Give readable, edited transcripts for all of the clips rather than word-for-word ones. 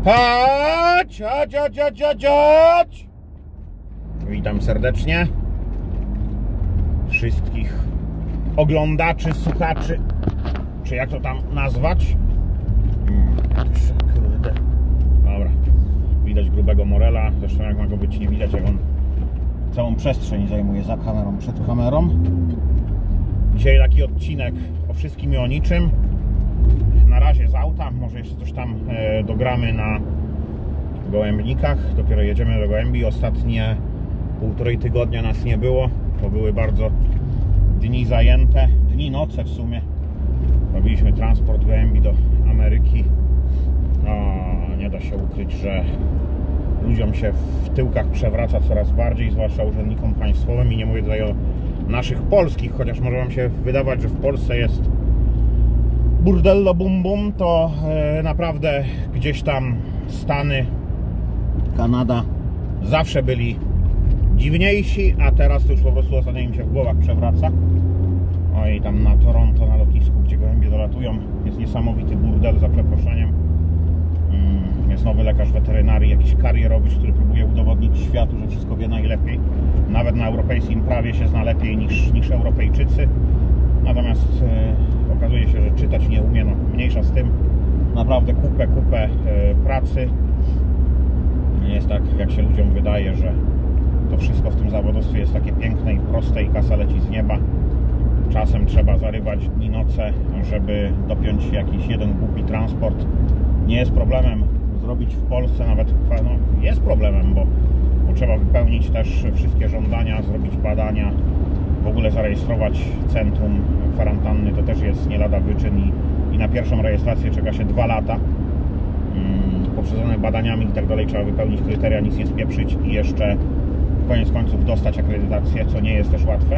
Chodź! Witam serdecznie wszystkich oglądaczy, słuchaczy, czy jak to tam nazwać. Kurde. Dobra, widać grubego Morela, zresztą jak ma go być nie widać, jak on całą przestrzeń zajmuje za kamerą, przed kamerą. Dzisiaj taki odcinek o wszystkim i o niczym. Na razie z auta, może jeszcze coś tam dogramy na gołębnikach. Dopiero jedziemy do gołębi. Ostatnie półtorej tygodnia nas nie było, bo były bardzo dni zajęte, dni, noce w sumie. Robiliśmy transport gołębi do Ameryki. Nie da się ukryć, że ludziom się w tyłkach przewraca coraz bardziej, zwłaszcza urzędnikom państwowym, i nie mówię tutaj o naszych polskich, chociaż może wam się wydawać, że w Polsce jest burdello bum bum, to naprawdę gdzieś tam Stany, Kanada zawsze byli dziwniejsi, a teraz to już po prostu ostatnio im się w głowach przewraca. Oj, tam na Toronto, na lotnisku, gdzie gołębie dolatują, jest niesamowity burdel, za przeproszeniem. Jest nowy lekarz weterynarii, jakiś karierowicz, który próbuje udowodnić światu, że wszystko wie najlepiej. Nawet na europejskim prawie się zna lepiej niż Europejczycy. Natomiast okazuje się, że czytać nie umie. No, mniejsza z tym. Naprawdę kupę pracy. Nie jest tak, jak się ludziom wydaje, że to wszystko w tym zawodowstwie jest takie piękne i proste i kasa leci z nieba. Czasem trzeba zarywać dni, noce, żeby dopiąć jakiś jeden głupi transport. Nie jest problemem zrobić w Polsce, nawet no, jest problemem, bo trzeba wypełnić też wszystkie żądania, zrobić badania, w ogóle zarejestrować centrum kwarantanny. To też jest nie lada wyczyn i na pierwszą rejestrację czeka się 2 lata. Poprzedzone badaniami i tak dalej, trzeba wypełnić kryteria, nic nie spieprzyć i jeszcze koniec końców dostać akredytację, co nie jest też łatwe.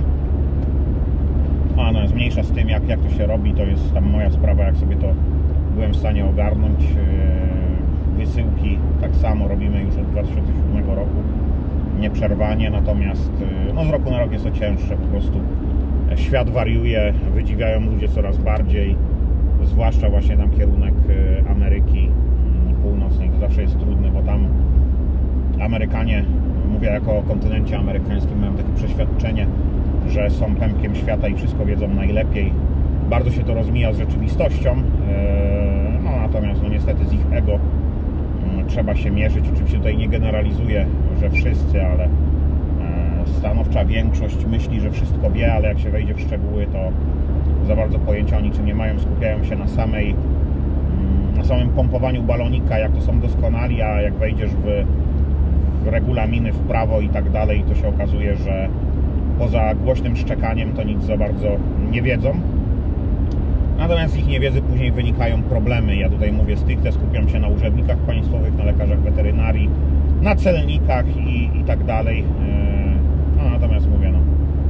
No jest mniejsza z tym, jak to się robi, to jest tam moja sprawa, jak sobie to byłem w stanie ogarnąć. Wysyłki tak samo robimy już od 2007 roku, nieprzerwanie, natomiast no, z roku na rok jest to cięższe, po prostu świat wariuje, wydziwiają ludzie coraz bardziej, zwłaszcza właśnie tam kierunek Ameryki Północnej, to zawsze jest trudny, bo tam Amerykanie, mówię jako o kontynencie amerykańskim, mają takie przeświadczenie, że są pępkiem świata i wszystko wiedzą najlepiej. Bardzo się to rozmija z rzeczywistością, no natomiast no, niestety z ich ego trzeba się mierzyć. Oczywiście tutaj nie generalizuję, że wszyscy, ale stanowcza większość myśli, że wszystko wie, ale jak się wejdzie w szczegóły, to za bardzo pojęcia o niczym nie mają, skupiają się na samym pompowaniu balonika, jak to są doskonali, a jak wejdziesz w regulaminy, w prawo i tak dalej, to się okazuje, że poza głośnym szczekaniem to nic za bardzo nie wiedzą. Natomiast z ich niewiedzy później wynikają problemy. Ja tutaj mówię stricte, skupiam się na urzędnikach państwowych, na lekarzach weterynarii, na celnikach i tak dalej. No, natomiast mówię, no,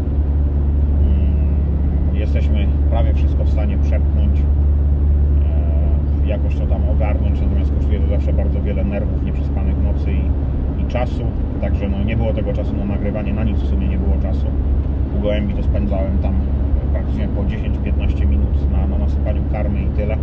jesteśmy prawie wszystko w stanie przepchnąć, jakoś to tam ogarnąć, natomiast kosztuje to zawsze bardzo wiele nerwów, nieprzespanych nocy i czasu. Także no, nie było tego czasu na nagrywanie, na nic w sumie nie było czasu. U gołębi to spędzałem tam praktycznie po 10-15 minut na nasypaniu karmy i tyle.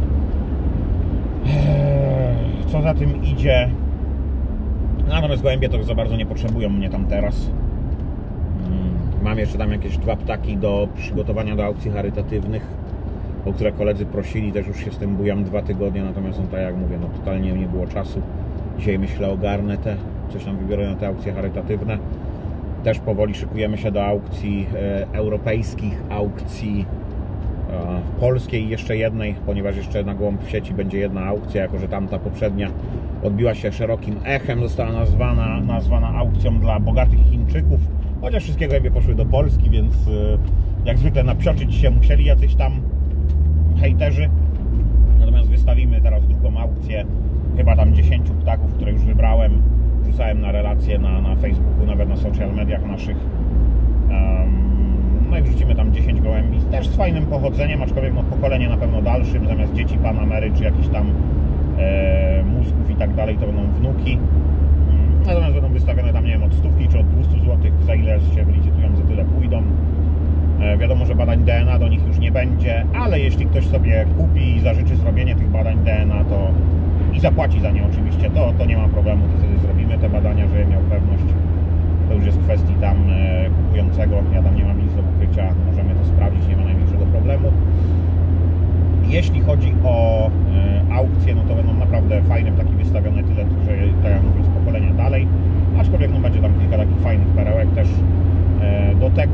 Co za tym idzie? Natomiast gołębie to za bardzo nie potrzebują mnie tam teraz. Mam jeszcze tam jakieś 2 ptaki do przygotowania do aukcji charytatywnych, o które koledzy prosili, też już się z tym bujam 2 tygodnie, natomiast no, tak jak mówię, no, totalnie nie było czasu. Dzisiaj myślę ogarnę coś tam wybiorę na te aukcje charytatywne. Też powoli szykujemy się do aukcji europejskich, aukcji polskiej jeszcze jednej, ponieważ jeszcze na Gołąb w sieci będzie jedna aukcja, jako że tamta poprzednia odbiła się szerokim echem, została nazwana aukcją dla bogatych Chińczyków, chociaż wszystkie gołębie poszły do Polski, więc jak zwykle napsioczyć się musieli jacyś tam hejterzy. Natomiast wystawimy teraz drugą aukcję, chyba tam 10 ptaków, które już wybrałem. Wrzucałem na relacje na Facebooku, nawet na social mediach naszych. No i wrzucimy tam 10 gołębi, też z fajnym pochodzeniem, aczkolwiek no, pokolenie na pewno dalszym, zamiast dzieci Panamery czy jakichś tam mózgów i tak dalej, to będą wnuki. Natomiast będą wystawione tam, nie wiem, od 100 czy od 200 zł, za ile się wylicytują, za tyle pójdą. Wiadomo, że badań DNA do nich już nie będzie, ale jeśli ktoś sobie kupi i zażyczy zrobienie tych badań DNA, to i zapłaci za nie oczywiście, to nie ma problemu, to wtedy zrobimy te badania, żeby miał pewność. To już jest kwestii tam kupującego, ja tam nie mam nic do ukrycia, możemy to sprawdzić, nie ma najmniejszego problemu. Jeśli chodzi o aukcje, no to będą naprawdę fajne, takie wystawione tyle, że tak jak mówię, z pokolenia dalej, aczkolwiek no będzie tam kilka takich fajnych perełek też. Do tego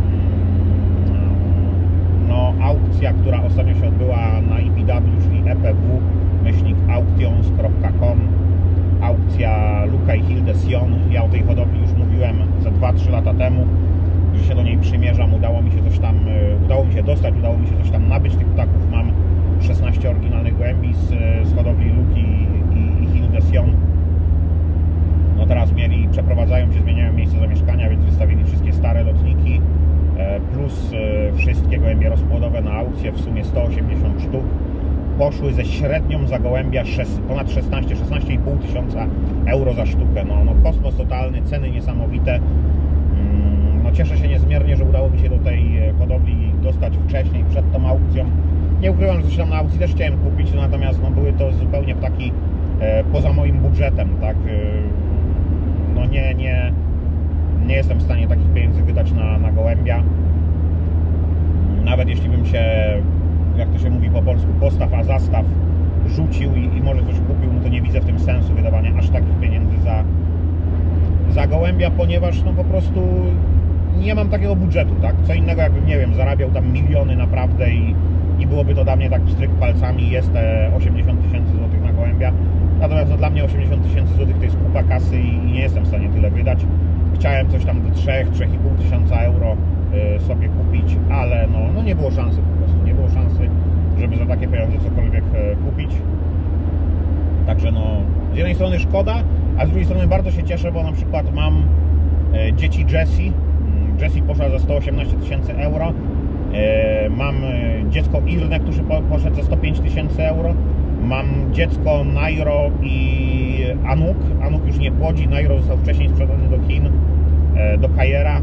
no, aukcja, która ostatnio się odbyła na EPW, czyli epw-auctions.com, aukcja Luca i Hilde Sion. Ja o tej hodowli już mówiłem za 2-3 lata temu, że się do niej przymierzam, udało mi się dostać, udało mi się coś tam nabyć tych ptaków. Mam 16 oryginalnych gołębi z hodowli Luki i Hilde Sion. No teraz przeprowadzają się, zmieniają miejsce zamieszkania, więc wystawili wszystkie stare lotniki plus wszystkie gołębie rozpłodowe na aukcję, w sumie 180 sztuk. Poszły ze średnią za gołębia ponad 16,5 tysiąca euro za sztukę. No kosmos totalny, ceny niesamowite. No cieszę się niezmiernie, że udało mi się do tej hodowli dostać wcześniej, przed tą aukcją. Nie ukrywam, że coś tam na aukcji też chciałem kupić, natomiast no, były to zupełnie ptaki poza moim budżetem, tak? No nie jestem w stanie takich pieniędzy wydać na gołębia. Nawet jeśli bym się, jak to się mówi po polsku, postaw a zastaw rzucił i może coś kupił, no to nie widzę w tym sensu wydawania aż takich pieniędzy za gołębia, ponieważ no po prostu nie mam takiego budżetu, tak? Co innego jakbym, nie wiem, zarabiał tam miliony naprawdę i byłoby to dla mnie tak pstryk palcami, jest te 80 tysięcy złotych na gołębia. Natomiast no, dla mnie 80 tysięcy złotych to jest kupa kasy i nie jestem w stanie tyle wydać. Chciałem coś tam do 3-3,5 tysiąca euro sobie kupić, ale no nie było szansy po prostu, nie było szansy, żeby za takie pieniądze cokolwiek kupić. Także no, z jednej strony szkoda, a z drugiej strony bardzo się cieszę, bo na przykład mam dzieci Jessie. Jessie poszła za 118 tysięcy euro. Mam dziecko Irne, który poszedł za 105 tysięcy euro. Mam dziecko Nairo i Anuk. Anuk już nie płodzi, Nairo został wcześniej sprzedany do Chin, do Kajera.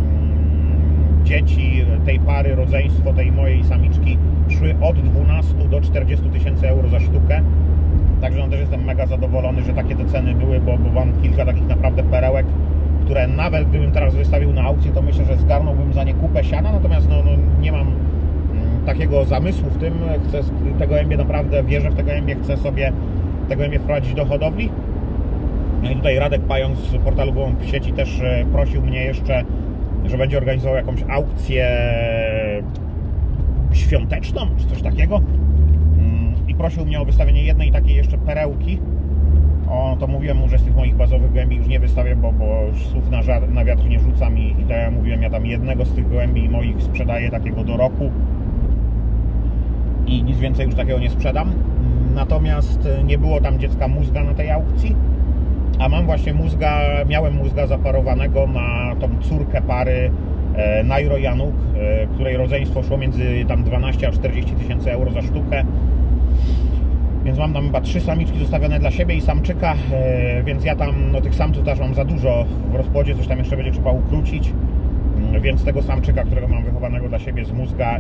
Dzieci tej pary, rodzeństwo tej mojej samiczki szły od 12 do 40 tysięcy euro za sztukę. Także no też jestem mega zadowolony, że takie te ceny były, bo mam kilka takich naprawdę perełek, które nawet gdybym teraz wystawił na aukcję, to myślę, że zgarnąłbym za nie kupę siana, natomiast no nie mam takiego zamysłu w tym. Chcę te gołębie, naprawdę wierzę w te gołębie, chcę sobie te gołębie wprowadzić do hodowli. No i tutaj Radek Pająk z portalu Gołąb w sieci też prosił mnie jeszcze, że będzie organizował jakąś aukcję świąteczną, czy coś takiego. I prosił mnie o wystawienie jednej takiej jeszcze perełki. To mówiłem mu, że z tych moich bazowych gołębi już nie wystawię, bo słów na wiatr nie rzucam i tak jak mówiłem, ja tam jednego z tych gołębi moich sprzedaję takiego do roku i nic więcej już takiego nie sprzedam. Natomiast nie było tam dziecka mózga na tej aukcji, a mam właśnie miałem mózga zaparowanego na tą córkę pary Nairo i Anuk, której rodzeństwo szło między tam 12 a 40 tysięcy euro za sztukę. Więc mam tam chyba 3 samiczki zostawione dla siebie i samczyka, więc ja tam no, tych samców też mam za dużo w rozpłodzie, coś tam jeszcze będzie trzeba ukrócić, więc tego samczyka, którego mam wychowanego dla siebie z mózga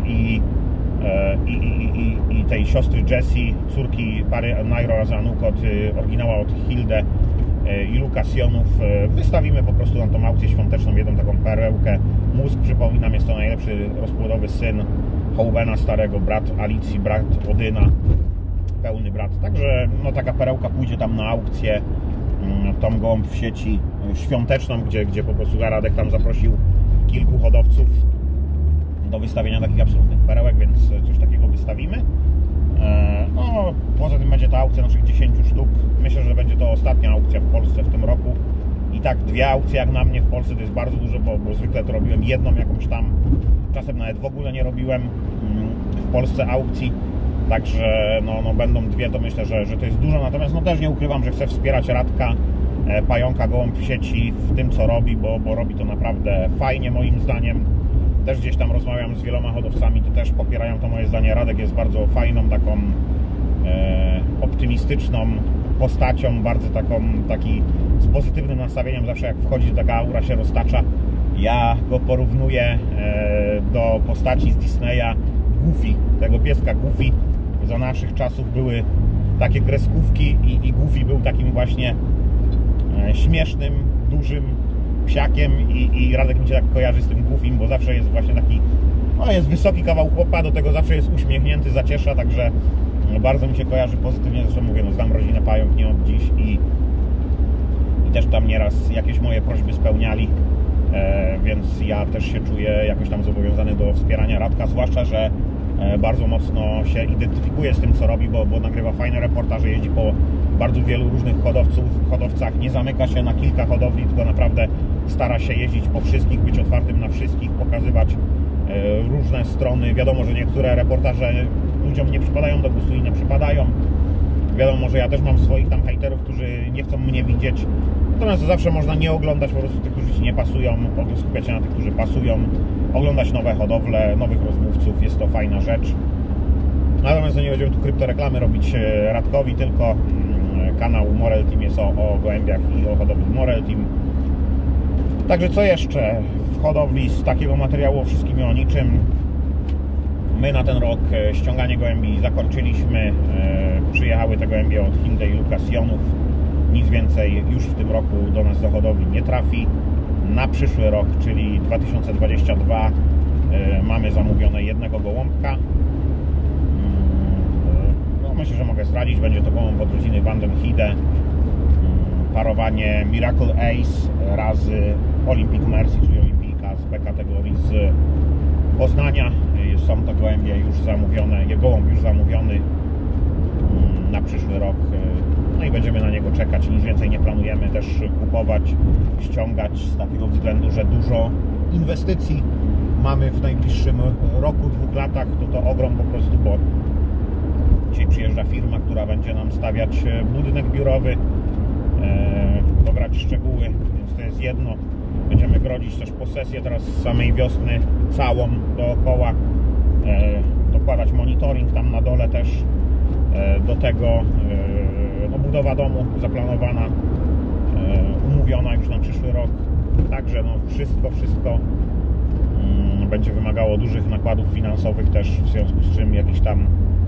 i tej siostry Jessie, córki pary Nairo oraz Anuk od oryginała od Hilde i Luca Sionów, wystawimy po prostu na tą aukcję świąteczną jedną taką perełkę. Mózg, przypominam, jest to najlepszy rozpłodowy syn Hołbena starego, brat Alicji, brat Odyna, pełny brat. Także no, taka perełka pójdzie tam na aukcję, tą Gołąb w sieci świąteczną, gdzie po prostu Radek tam zaprosił kilku hodowców do wystawienia takich absolutnych perełek, więc coś takiego wystawimy. No, poza tym będzie to aukcja naszych 10 sztuk. Myślę, że będzie to ostatnia aukcja w Polsce w tym roku. I tak 2 aukcje jak na mnie w Polsce to jest bardzo dużo, bo zwykle to robiłem jedną jakąś tam, czasem nawet w ogóle nie robiłem w Polsce aukcji. Także no będą 2, to myślę, że to jest dużo. Natomiast no też nie ukrywam, że chcę wspierać Radka Pająka Gołąb w sieci w tym, co robi, bo robi to naprawdę fajnie moim zdaniem. Też gdzieś tam rozmawiam z wieloma hodowcami, to też popierają to moje zdanie. Radek jest bardzo fajną, taką optymistyczną postacią, bardzo taki z pozytywnym nastawieniem. Zawsze jak wchodzi, to taka aura się roztacza. Ja go porównuję do postaci z Disneya Goofy, tego pieska Goofy. Za naszych czasów były takie kreskówki i Goofy był takim właśnie śmiesznym, dużym psiakiem i Radek mi się tak kojarzy z tym Goofym, bo zawsze jest właśnie taki, no jest wysoki kawał chłopa, do tego zawsze jest uśmiechnięty, zaciesza, także bardzo mi się kojarzy pozytywnie. Zresztą mówię, no znam rodzinę Pająk nie od dziś i też tam nieraz jakieś moje prośby spełniali, więc ja też się czuję jakoś tam zobowiązany do wspierania Radka, zwłaszcza, że bardzo mocno się identyfikuje z tym, co robi, bo nagrywa fajne reportaże, jeździ po bardzo wielu różnych hodowcach, nie zamyka się na kilka hodowli, tylko naprawdę stara się jeździć po wszystkich, być otwartym na wszystkich, pokazywać różne strony. Wiadomo, że niektóre reportaże ludziom nie przypadają do gustu, inne przypadają. Wiadomo, że ja też mam swoich tam hejterów, którzy nie chcą mnie widzieć. Natomiast zawsze można nie oglądać po prostu tych, którzy Ci nie pasują, skupiać się na tych, którzy pasują, oglądać nowe hodowle, nowych rozmówców, jest to fajna rzecz. Natomiast nie będziemy tu kryptoreklamy robić Radkowi, tylko kanał Morel Team jest o gołębiach i o hodowli Morel Team. Także co jeszcze w hodowli z takiego materiału o wszystkim i o niczym? My na ten rok ściąganie gołębi zakończyliśmy. Przyjechały te gołębie od Hyundai i Lucasjonów. Nic więcej już w tym roku do nas do hodowli nie trafi. Na przyszły rok, czyli 2022, mamy zamówione jednego gołąbka. No, myślę, że mogę zdradzić, będzie to gołąb od rodziny Van den Hide. Parowanie Miracle Ace razy Olympic Mercy, czyli olimpijka z B kategorii z Poznania. Są to gołębie już zamówione, gołąb już zamówiony na przyszły rok. No i będziemy na niego czekać. Nic więcej nie planujemy też kupować, ściągać z takiego względu, że dużo inwestycji mamy w najbliższym roku, 2 latach. To ogrom po prostu, bo dzisiaj przyjeżdża firma, która będzie nam stawiać budynek biurowy, dograć szczegóły, więc to jest jedno. Będziemy grodzić też posesję teraz z samej wiosny całą dookoła, dokładać monitoring tam na dole też. Do tego no, budowa domu zaplanowana, umówiona już na przyszły rok. Także no, wszystko będzie wymagało dużych nakładów finansowych też, w związku z czym jakichś tam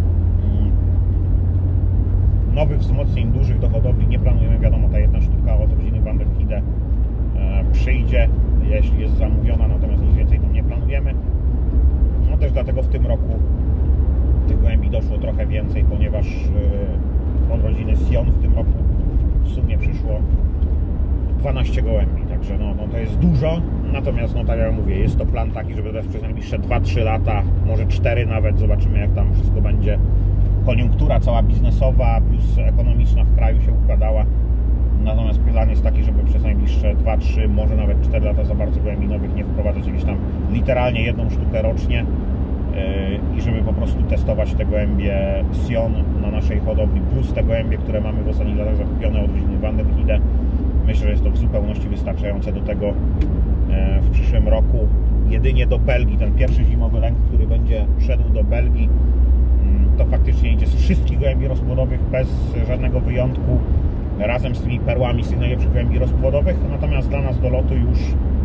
nowych wzmocnień dużych do hodowli nie planujemy. Wiadomo, ta jedna sztuka od rodziny Van den Hide przyjdzie, jeśli jest zamówiona, natomiast nic więcej tam nie planujemy. No też dlatego w tym roku tych gołębi doszło trochę więcej, ponieważ od rodziny Sion w tym roku w sumie przyszło 12 gołębi, także no to jest dużo. Natomiast no tak jak mówię, jest to plan taki, żeby teraz przez najbliższe 2-3 lata, może 4 nawet, zobaczymy jak tam wszystko będzie, koniunktura cała biznesowa plus ekonomiczna w kraju się układała. Natomiast plan jest taki, żeby przez najbliższe 2-3, może nawet 4 lata za bardzo gołębi nowych nie wprowadzać, jakieś tam literalnie jedną sztukę rocznie i żeby po prostu testować te gołębie Sion na naszej hodowli plus te gołębie, które mamy w ostatnich latach zakupione od rodziny Van den Hide. Myślę, że jest to w zupełności wystarczające do tego w przyszłym roku. Jedynie do Belgii, ten pierwszy zimowy lęk, który będzie szedł do Belgii, to faktycznie idzie z wszystkich gołębi rozpłodowych bez żadnego wyjątku, razem z tymi perłami z tych najlepszych gołębi rozpłodowych. Natomiast dla nas do lotu już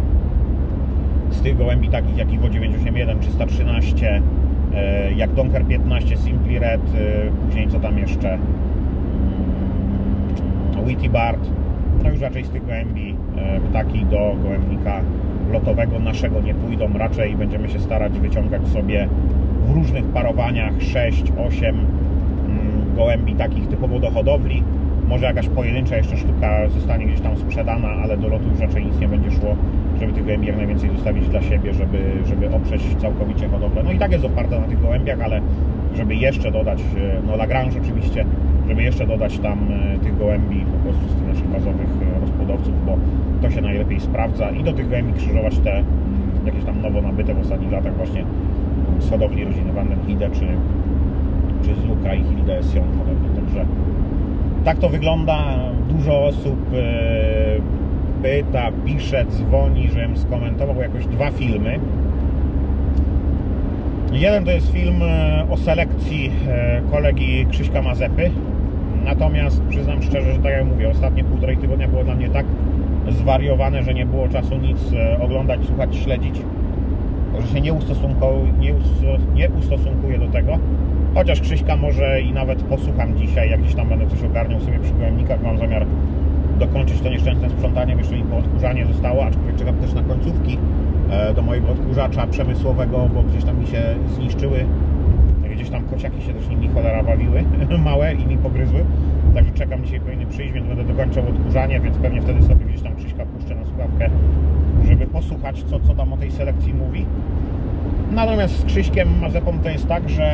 z tych gołębi takich jak Iwo 981, 313, jak Donker 15, Simply Red, później co tam jeszcze, Witty Bard, no już raczej z tych gołębi ptaki do gołębnika lotowego naszego nie pójdą, raczej będziemy się starać wyciągać sobie w różnych parowaniach 6-8 gołębi takich typowo do hodowli. Może jakaś pojedyncza jeszcze sztuka zostanie gdzieś tam sprzedana, ale do lotu już raczej nic nie będzie szło, żeby tych gołębi jak najwięcej zostawić dla siebie, żeby oprzeć całkowicie hodowlę. No i tak jest oparta na tych gołębiach, ale żeby jeszcze dodać, no Lagrange oczywiście, żeby jeszcze dodać tam tych gołębi po prostu z tych naszych bazowych rozpłodowców, bo to się najlepiej sprawdza, i do tych gołębi krzyżować te jakieś tam nowo nabyte w ostatnich latach właśnie z hodowli rodziny Van den Hide czy z Luka i Hilde Sion hodowli. Także tak to wygląda. Dużo osób pyta, pisze, dzwoni, żebym skomentował jakoś 2 filmy. Jeden to jest film o selekcji kolegi Krzyśka Mazepy. Natomiast przyznam szczerze, że tak jak mówię, ostatnie 1,5 tygodnia było dla mnie tak zwariowane, że nie było czasu nic oglądać, słuchać, śledzić. Że się nie ustosunkuję do tego. Chociaż Krzyśka może i nawet posłucham dzisiaj, jak gdzieś tam będę coś ogarniał sobie przy gołębnikach. Mam zamiar dokończyć to nieszczęsne sprzątanie, jeszcze mi odkurzanie zostało, aczkolwiek czekam też na końcówki do mojego odkurzacza przemysłowego, bo gdzieś tam mi się zniszczyły. Gdzieś tam kociaki się też nimi cholera bawiły, małe, i mi pogryzły. Także czekam, dzisiaj powinny przyjść, więc będę dokończał odkurzanie, więc pewnie wtedy sobie gdzieś tam Krzyśka puszczę na słuchawkę, żeby posłuchać, co tam o tej selekcji mówi. Natomiast z Krzyśkiem Mazepą to jest tak, że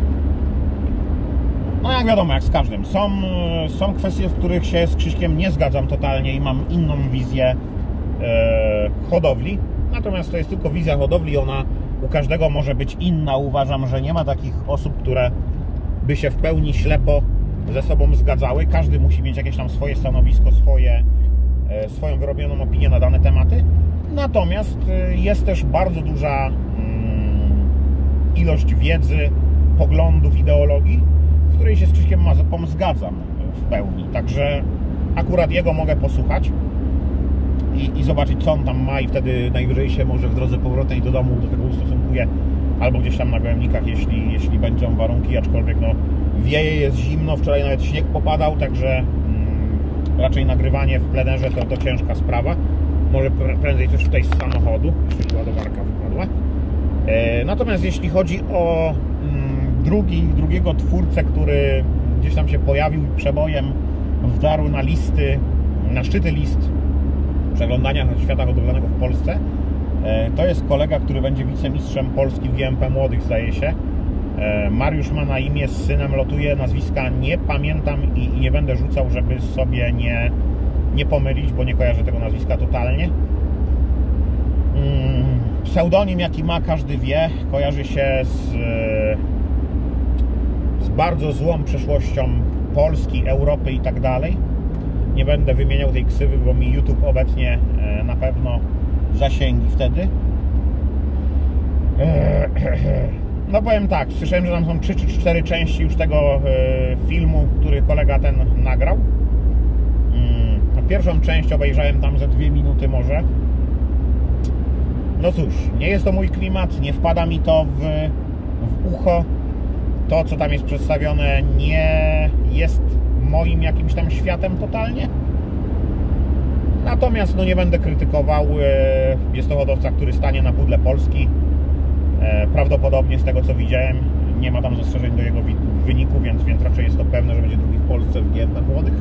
no jak wiadomo, jak z każdym, są kwestie, w których się z Krzyśkiem nie zgadzam totalnie i mam inną wizję hodowli. Natomiast to jest tylko wizja hodowli, ona u każdego może być inna. Uważam, że nie ma takich osób, które by się w pełni ślepo ze sobą zgadzały. Każdy musi mieć jakieś tam swoje stanowisko, swoją wyrobioną opinię na dane tematy. Natomiast jest też bardzo duża ilość wiedzy, poglądów, ideologii, w której się z Krzyśkiem Mazepą zgadzam w pełni. Także akurat jego mogę posłuchać i zobaczyć, co on tam ma, i wtedy najwyżej się może w drodze powrotnej do domu do tego ustosunkuje, albo gdzieś tam na gołębnikach, jeśli będą warunki, aczkolwiek no wieje, jest zimno, wczoraj nawet śnieg popadał, także raczej nagrywanie w plenerze to ciężka sprawa. Może prędzej też tutaj z samochodu, jeszcze ładowarka wypadła. Natomiast jeśli chodzi o drugiego twórcę, który gdzieś tam się pojawił i przebojem wdarł na szczyty list przeglądania świata hodowlanego w Polsce, to jest kolega, który będzie wicemistrzem Polski w GMP Młodych, zdaje się. Mariusz ma na imię, z synem lotuje, nazwiska nie pamiętam i nie będę rzucał, żeby sobie nie pomylić, bo nie kojarzę tego nazwiska totalnie. Pseudonim, jaki ma, każdy wie, kojarzy się z bardzo złą przeszłością Polski, Europy i tak dalej. Nie będę wymieniał tej ksywy, bo mi YouTube obecnie na pewno zasięgi wtedy. No powiem tak, słyszałem, że tam są 3 czy 4 części już tego filmu, który kolega ten nagrał. Pierwszą część obejrzałem tam ze 2 minuty może. No cóż, nie jest to mój klimat, nie wpada mi to w ucho. To, co tam jest przedstawione, nie jest moim jakimś tam światem totalnie. Natomiast no nie będę krytykował. Jest to hodowca, który stanie na pudle Polski. Prawdopodobnie z tego, co widziałem, nie ma tam zastrzeżeń do jego wyniku, więc raczej jest to pewne, że będzie drugi w Polsce w GMP Młodych.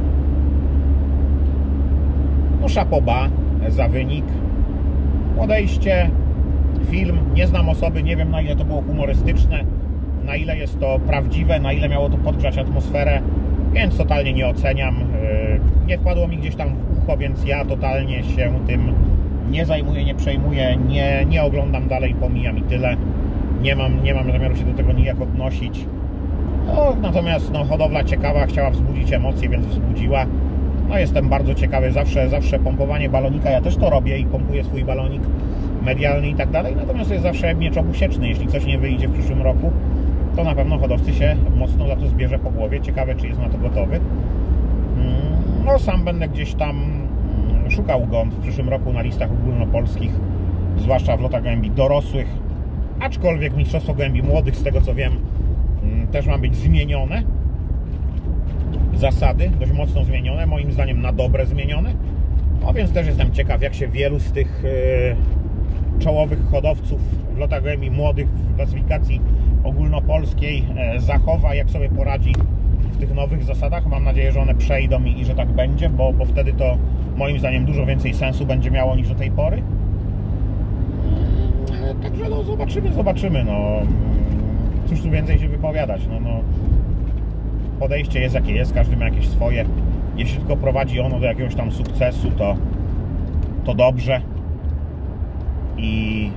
No chapeau bas za wynik. Podejście, film, nie znam osoby, nie wiem, na ile to było humorystyczne, na ile jest to prawdziwe, na ile miało to podgrzać atmosferę, więc totalnie nie oceniam. Nie wpadło mi gdzieś tam w ucho, więc ja totalnie się tym nie zajmuję, nie przejmuję, nie oglądam dalej, pomijam i tyle. Nie mam zamiaru się do tego nijak odnosić. No, natomiast no, hodowla ciekawa, chciała wzbudzić emocje, więc wzbudziła. No, jestem bardzo ciekawy, zawsze pompowanie balonika, ja też to robię i pompuję swój balonik medialny i tak dalej, natomiast to jest zawsze miecz obusieczny. Jeśli coś nie wyjdzie w przyszłym roku, to na pewno hodowcy się mocno za to zbierze po głowie. Ciekawe, czy jest na to gotowy. No, sam będę gdzieś tam szukał go w przyszłym roku na listach ogólnopolskich, zwłaszcza w lotach gołębi dorosłych, aczkolwiek mistrzostwo gołębi młodych, z tego co wiem, też ma być zmienione. Zasady dość mocno zmienione, moim zdaniem na dobre zmienione. No więc też jestem ciekaw, jak się wielu z tych czołowych hodowców w lotach gołębi młodych w klasyfikacji ogólnopolskiej zachowa, jak sobie poradzi w tych nowych zasadach. Mam nadzieję, że one przejdą i że tak będzie, bo wtedy to moim zdaniem dużo więcej sensu będzie miało niż do tej pory. Także no zobaczymy. No. Cóż tu więcej się wypowiadać. No. Podejście jest jakie jest, każdy ma jakieś swoje. Jeśli tylko prowadzi ono do jakiegoś tam sukcesu, to dobrze. I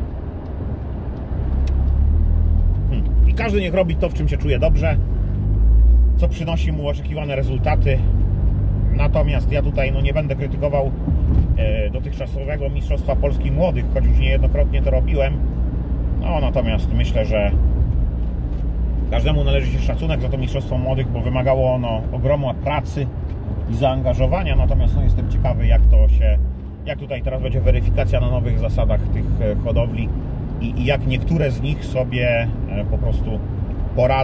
każdy niech robi to, w czym się czuje dobrze, co przynosi mu oczekiwane rezultaty. Natomiast ja tutaj no, nie będę krytykował dotychczasowego Mistrzostwa Polski Młodych, choć już niejednokrotnie to robiłem. No natomiast myślę, że każdemu należy się szacunek za to Mistrzostwo Młodych, bo wymagało ono ogromu pracy i zaangażowania. Natomiast no, jestem ciekawy, jak tutaj teraz będzie weryfikacja na nowych zasadach tych hodowli i jak niektóre z nich sobie po prostu poradzą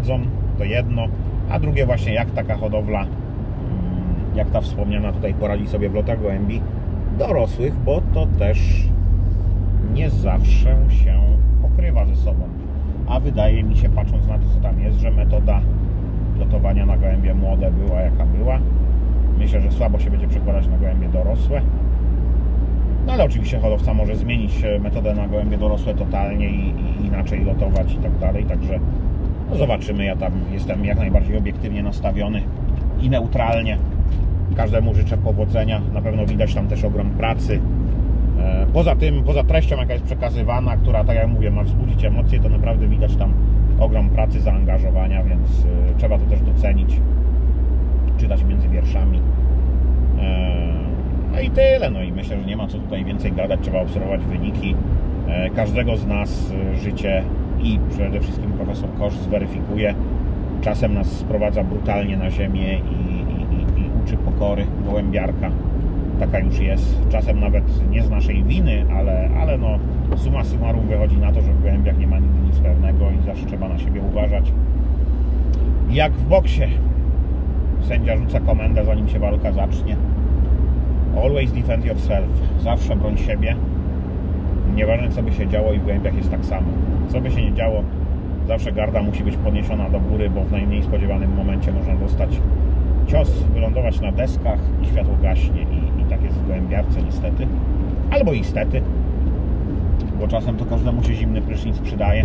to jedno, a drugie właśnie jak taka hodowla, jak ta wspomniana tutaj poradzi sobie w lotach gołębi dorosłych, bo to też nie zawsze się pokrywa ze sobą. A wydaje mi się, patrząc na to, co tam jest, że metoda lotowania na gołębie młode była jaka była. Myślę, że słabo się będzie przekładać na gołębie dorosłe. No ale oczywiście hodowca może zmienić metodę na gołębie dorosłe totalnie i inaczej lotować i tak dalej. Także no zobaczymy. Ja tam jestem jak najbardziej obiektywnie nastawiony i neutralnie. Każdemu życzę powodzenia. Na pewno widać tam też ogrom pracy. Poza tym, poza treścią, jaka jest przekazywana, która, tak jak mówię, ma wzbudzić emocje, to naprawdę widać tam ogrom pracy, zaangażowania, więc trzeba to też docenić, czytać między wierszami. No i tyle. No i myślę, że nie ma co tutaj więcej gadać. Trzeba obserwować wyniki. Każdego z nas życie i przede wszystkim profesor Kosz zweryfikuje. Czasem nas sprowadza brutalnie na ziemię i uczy pokory. Gołębiarka taka już jest. Czasem nawet nie z naszej winy, ale no summa summarum wychodzi na to, że w gołębiach nie ma nigdy nic pewnego i zawsze trzeba na siebie uważać. Jak w boksie. Sędzia rzuca komendę, zanim się walka zacznie. Always defend yourself. Zawsze broń siebie. Nieważne, co by się działo, i w gołębiach jest tak samo. Co by się nie działo, zawsze garda musi być podniesiona do góry, bo w najmniej spodziewanym momencie można dostać cios, wylądować na deskach i światło gaśnie. I tak jest w gołębiarce niestety. Albo istety. Bo czasem to każdemu się zimny prysznic przydaje.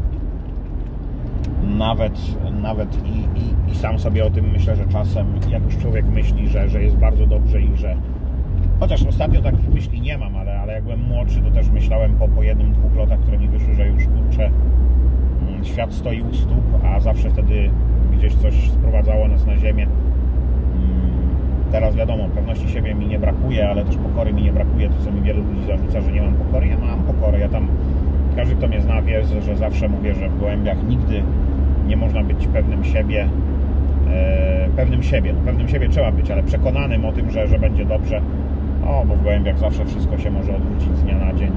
Nawet i sam sobie o tym myślę, że czasem, jak już człowiek myśli, że jest bardzo dobrze i że... Chociaż ostatnio takich myśli nie mam, ale jak byłem młodszy, to też myślałem po jednym, dwóch lotach, które mi wyszły, że już kurczę, świat stoi u stóp, a zawsze wtedy gdzieś coś sprowadzało nas na ziemię. Teraz wiadomo, pewności siebie mi nie brakuje, ale też pokory mi nie brakuje. To, co mi wielu ludzi zarzuca, że nie mam pokory. Ja mam pokorę. Ja tam, każdy, kto mnie zna, wie, że zawsze mówię, że w gołębiach nigdy nie można być pewnym siebie. Pewnym siebie trzeba być, ale przekonanym o tym, że będzie dobrze. Bo w gołębiach zawsze wszystko się może odwrócić z dnia na dzień.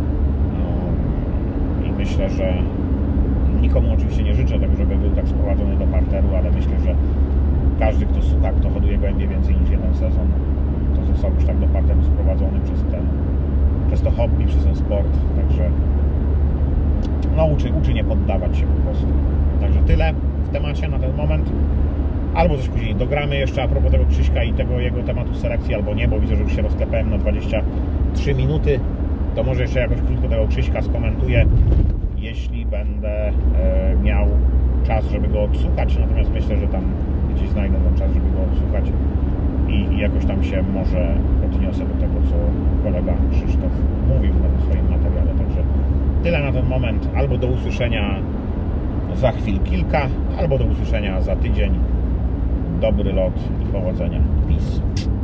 I myślę, że nikomu oczywiście nie życzę tego, żeby był tak sprowadzony do parteru, ale myślę, że każdy, kto słucha, kto hoduje gołębie więcej niż jeden sezon, to został już tak do parteru sprowadzony przez to hobby, przez ten sport. Także no uczy nie poddawać się po prostu. Także tyle w temacie na ten moment. Albo coś później dogramy jeszcze a propos tego Krzyśka i tego jego tematu selekcji, albo nie, bo widzę, że już się rozklepałem na 23 minuty. To może jeszcze jakoś krótko tego Krzyśka skomentuję, jeśli będę miał czas, żeby go odsłuchać. Natomiast myślę, że tam gdzieś znajdę ten czas, żeby go odsłuchać i jakoś tam się może odniosę do tego, co kolega Krzysztof mówił na tym swoim materiale. Także tyle na ten moment. Albo do usłyszenia za chwil kilka, albo do usłyszenia za tydzień. Dobry lot i powodzenia. Peace.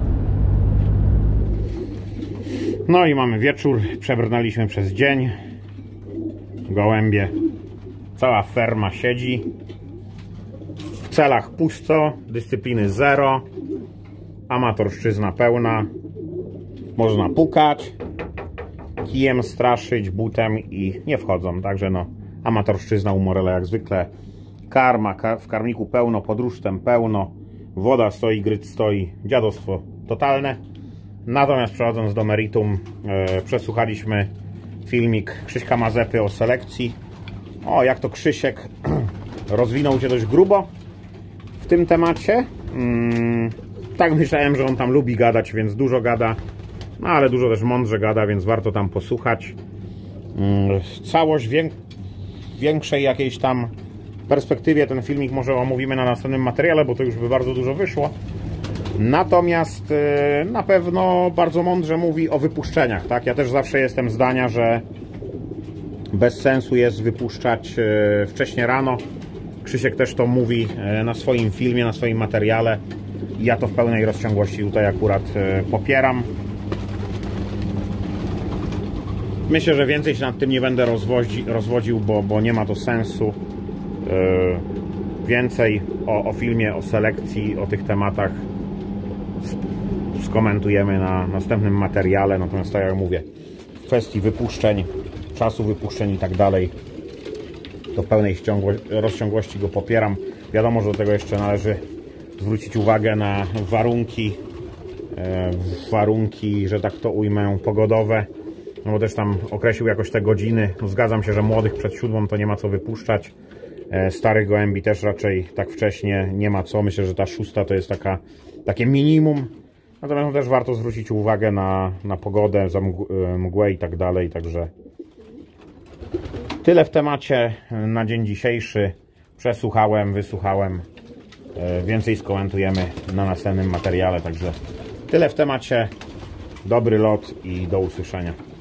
No i mamy wieczór. Przebrnęliśmy przez dzień. Gołębie. Cała ferma siedzi. W celach pusto. Dyscypliny zero. Amatorszczyzna pełna. Można pukać, kijem straszyć, butem i nie wchodzą. Także no, amatorszczyzna u Morela jak zwykle. Karma, w karmniku pełno, pod rusztem pełno. Woda stoi, gryt stoi. Dziadostwo totalne. Natomiast przechodząc do meritum, przesłuchaliśmy filmik Krzyśka Mazepy o selekcji. Jak to Krzysiek rozwinął się dość grubo w tym temacie. Tak myślałem, że on tam lubi gadać, więc dużo gada. No ale dużo też mądrze gada, więc warto tam posłuchać. Całość w większej jakiejś tam perspektywie ten filmik może omówimy na następnym materiale, bo to już by bardzo dużo wyszło. Natomiast na pewno bardzo mądrze mówi o wypuszczeniach, tak? Ja też zawsze jestem zdania, że bez sensu jest wypuszczać wcześnie rano. Krzysiek też to mówi na swoim filmie, na swoim materiale. I ja to w pełnej rozciągłości tutaj akurat popieram. Myślę, że więcej się nad tym nie będę rozwodził, bo nie ma to sensu. Więcej o filmie, o selekcji, o tych tematach skomentujemy na następnym materiale. Natomiast tak jak mówię, w kwestii wypuszczeń, czasu wypuszczeń i tak dalej, to w pełnej rozciągłości go popieram. Wiadomo, że do tego jeszcze należy zwrócić uwagę na warunki, że tak to ujmę, pogodowe. No bo też tam określił jakoś te godziny. No zgadzam się, że młodych przed 7 to nie ma co wypuszczać. Starych gołębi też raczej tak wcześnie nie ma co. Myślę, że ta 6 to jest takie minimum. Natomiast no też warto zwrócić uwagę na pogodę, mgłę i tak dalej. Także tyle w temacie na dzień dzisiejszy. Przesłuchałem, wysłuchałem. Więcej skomentujemy na następnym materiale. Także tyle w temacie. Dobry lot i do usłyszenia.